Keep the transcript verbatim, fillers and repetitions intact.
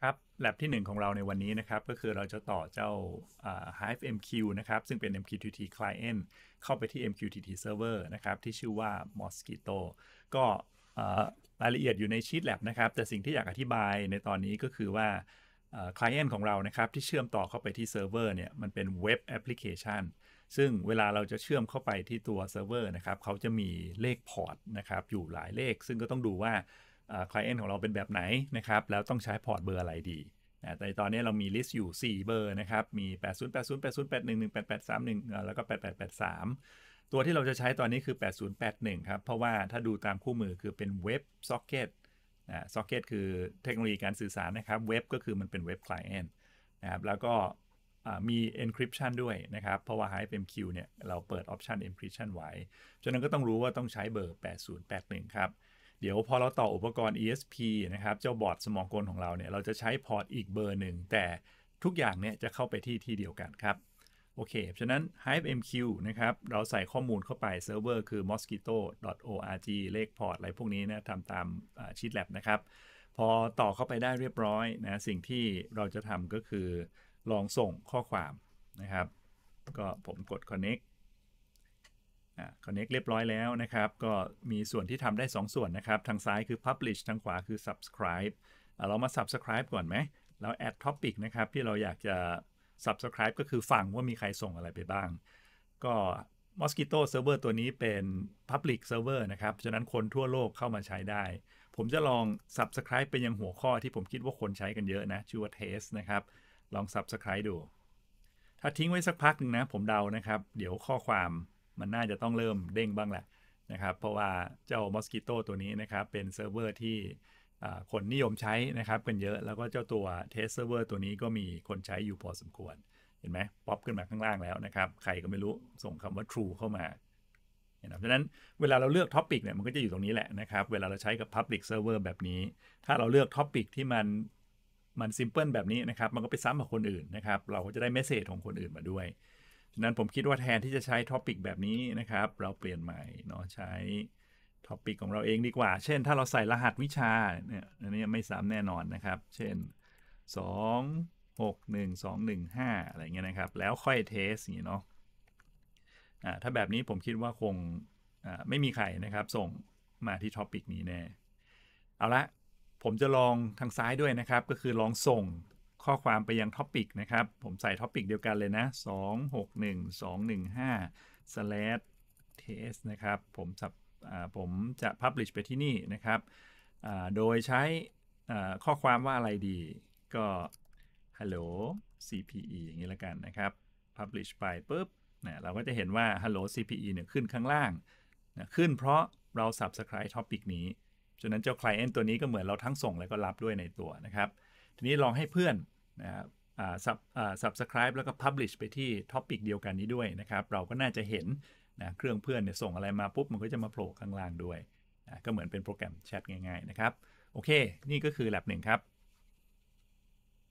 ครับ lab ที่หนึ่งของเราในวันนี้นะครับก็คือเราจะต่อเจ้า Hive เอ็ม คิว นะครับซึ่งเป็น เอ็ม คิว ที ที Client เข้าไปที่ เอ็ม คิว ที ที Server นะครับที่ชื่อว่า Mosquito ก็รายละเอียดอยู่ใน Sheet Lab นะครับแต่สิ่งที่อยากอธิบายในตอนนี้ก็คือว่า Client ของเรานะครับที่เชื่อมต่อเข้าไปที่เซิร์ฟเวอร์เนี่ยมันเป็นเว็บแอปพลิเคชันซึ่งเวลาเราจะเชื่อมเข้าไปที่ตัวเซิร์ฟเวอร์นะครับเขาจะมีเลขพอร์ตนะครับอยู่หลายเลขซึ่งก็ต้องดูว่า client ของเราเป็นแบบไหนนะครับแล้วต้องใช้พอร์ตเบอร์อะไรดีนะแต่ตอนนี้เรามีลิสต์อยู่สี่เบอร์นะครับมีแปด ศูนย์ แปด ศูนย์ แปด ศูนย์ แปด หนึ่ง หนึ่ง แปด แปด สาม หนึ่งแล้วก็แปด แปด แปด สามตัวที่เราจะใช้ตอนนี้คือแปด ศูนย์ แปด หนึ่งครับเพราะว่าถ้าดูตามคู่มือคือเป็นเว็บซ็อกเก็ตนะซ็อกเก็ตคือเทคโนโลยีการสื่อสารนะครับเว็บก็คือมันเป็นเว็บ client นะครับแล้วก็มี encryption ด้วยนะครับเพราะว่า Hive เอ็ม คิว เนี่ยเราเปิด option encryption ไว้ฉะนั้นก็ต้องรู้ว่าต้องใช้เบอร์แปด ศูนย์ แปด หนึ่งครับเดี๋ยวพอเราต่ออุปกรณ์ อี เอส พี นะครับเจ้าบอร์ดสมองกลของเราเนี่ยเราจะใช้พอร์ตอีกเบอร์หนึ่งแต่ทุกอย่างเนี่ยจะเข้าไปที่ที่เดียวกันครับโอเคฉะนั้น Hive เอ็ม คิว นะครับเราใส่ข้อมูลเข้าไปเซิร์ฟเวอร์คือ mosquito ดอท โอ อาร์ จี เลขพอร์ตอะไรพวกนี้นะทำตาม Sheet Lab นะครับพอต่อเข้าไปได้เรียบร้อยนะสิ่งที่เราจะทำก็คือลองส่งข้อความนะครับก็ผมกด connect connect เรียบร้อยแล้วนะครับก็มีส่วนที่ทำได้สองส่วนนะครับทางซ้ายคือ publish ทางขวาคือ subscribe เรามา subscribe ก่อนไหมแล้ว add topic นะครับที่เราอยากจะ subscribe ก็คือฟังว่ามีใครส่งอะไรไปบ้างก็ Mosquito Server ตัวนี้เป็น Public Server นะครับฉะนั้นคนทั่วโลกเข้ามาใช้ได้ผมจะลอง subscribe ไปยังหัวข้อที่ผมคิดว่าคนใช้กันเยอะนะชื่อว่า test นะครับลอง subscribe ดูถ้าทิ้งไว้สักพักหนึ่งนะผมเดานะครับเดี๋ยวข้อความมันน่าจะต้องเริ่มเด้งบ้างแหละนะครับเพราะว่าเจ้า Mosquito ตัวนี้นะครับเป็นเซิร์ฟเวอร์ที่คนนิยมใช้นะครับเป็นเยอะแล้วก็เจ้าตัว Test Server ตัวนี้ก็มีคนใช้อยู่พอสมควรเห็นไหมป๊อปขึ้นมาข้างล่างแล้วนะครับใครก็ไม่รู้ส่งคำว่า true เข้ามาเพราะฉะนั้นเวลาเราเลือกท็อปิกเนี่ยมันก็จะอยู่ตรงนี้แหละนะครับเวลาเราใช้กับ Public Server แบบนี้ถ้าเราเลือกท็อปิกที่มันมัน simple แบบนี้นะครับมันก็ไปซ้ำกับคนอื่นนะครับเราก็จะได้เมสเสจของคนอื่นมาด้วยฉะนั้นผมคิดว่าแทนที่จะใช้ท็อปิกแบบนี้นะครับเราเปลี่ยนใหม่เนาะใช้ท็อปิกของเราเองดีกว่าเช่นถ้าเราใส่รหัสวิชาเนี่ยอันนี้ไม่ซ้ำแน่นอนนะครับเช่นสอง หก หนึ่ง สอง หนึ่ง ห้าอะไรเงี้ยนะครับแล้วค่อยเทสอย่างนี้เนาะถ้าแบบนี้ผมคิดว่าคงไม่มีใครนะครับส่งมาที่ท็อปิกนี้แน่เอาละผมจะลองทางซ้ายด้วยนะครับก็คือลองส่งข้อความไปยังท็อปิกนะครับผมใส่ท็อปิกเดียวกันเลยนะสอง หก หนึ่ง สอง หนึ่ง ห้า slash test นะครับผมผมจะ publish ไปที่นี่นะครับโดยใช้ข้อความว่าอะไรดีก็ hello ซี พี อี อย่างนี้ละกันนะครับ publish ไปปุ๊บนะเราก็จะเห็นว่า hello ซี พี อี เนี่ยขึ้นข้างล่างนะขึ้นเพราะเรา subscribe topic นี้ฉะนั้นเจ้า client ตัวนี้ก็เหมือนเราทั้งส่งและก็รับด้วยในตัวนะครับทีนี้ลองให้เพื่อนนะครับอ่า sub อ่า subscribe แล้วก็ publish ไปที่ topic เดียวกันนี้ด้วยนะครับเราก็น่าจะเห็นนะเครื่องเพื่อนเนี่ยส่งอะไรมาปุ๊บมันก็จะมาโผล่ข้างล่างด้วยนะก็เหมือนเป็นโปรแกรมแชทง่ายๆนะครับโอเคนี่ก็คือ lab หนึ่งครับ